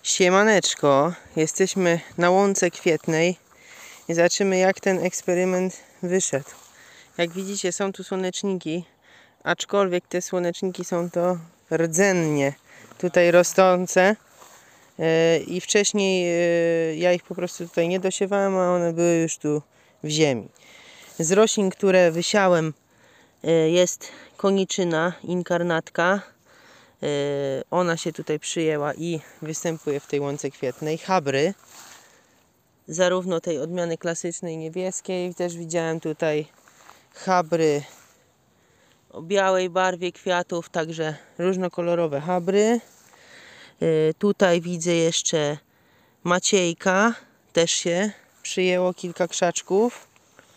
Siemaneczko, jesteśmy na łące kwietnej i zobaczymy, jak ten eksperyment wyszedł. Jak widzicie, są tu słoneczniki, aczkolwiek te słoneczniki są to rdzennie tutaj rosnące i wcześniej ja ich po prostu tutaj nie dosiewałem, a one były już tu w ziemi. Z roślin, które wysiałem, jest koniczyna inkarnatka. Ona się tutaj przyjęła i występuje w tej łące kwietnej. Habry, zarówno tej odmiany klasycznej niebieskiej, też widziałem tutaj habry o białej barwie kwiatów, także różnokolorowe habry. Tutaj widzę jeszcze maciejka, też się przyjęło kilka krzaczków.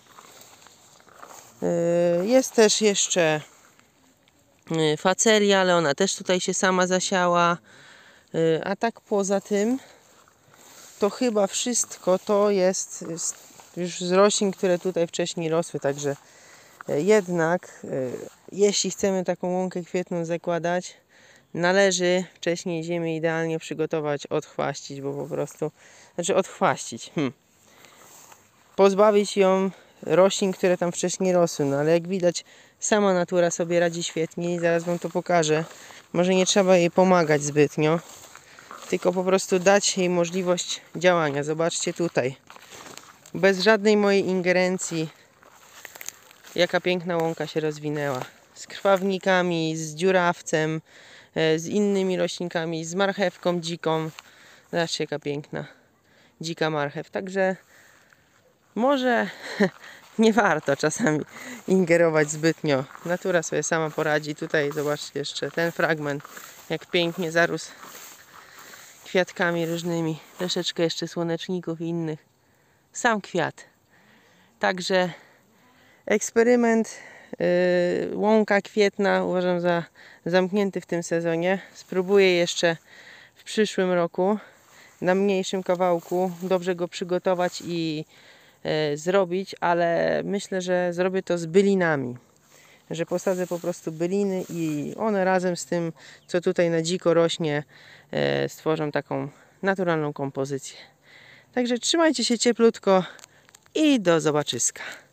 Jest też jeszcze facelia, ale ona też tutaj się sama zasiała. A tak poza tym to chyba wszystko to jest już z roślin, które tutaj wcześniej rosły, także jednak jeśli chcemy taką łąkę kwietną zakładać, należy wcześniej ziemię idealnie przygotować, odchwaścić, bo po prostu, odchwaścić, pozbawić ją roślin, które tam wcześniej rosły, no ale jak widać, sama natura sobie radzi świetnie i zaraz wam to pokażę. Może nie trzeba jej pomagać zbytnio, tylko po prostu dać jej możliwość działania. Zobaczcie tutaj, bez żadnej mojej ingerencji, jaka piękna łąka się rozwinęła. Z krwawnikami, z dziurawcem, z innymi roślinkami, z marchewką dziką. Zobaczcie, jaka piękna dzika marchew. Także może nie warto czasami ingerować zbytnio. Natura sobie sama poradzi. Tutaj zobaczcie jeszcze ten fragment, jak pięknie zarósł kwiatkami różnymi. Troszeczkę jeszcze słoneczników i innych. Sam kwiat. Także eksperyment łąka kwietna uważam za zamknięty w tym sezonie. Spróbuję jeszcze w przyszłym roku na mniejszym kawałku dobrze go przygotować i zrobić, ale myślę, że zrobię to z bylinami, że posadzę po prostu byliny i one razem z tym, co tutaj na dziko rośnie, stworzą taką naturalną kompozycję. Także trzymajcie się cieplutko i do zobaczyska.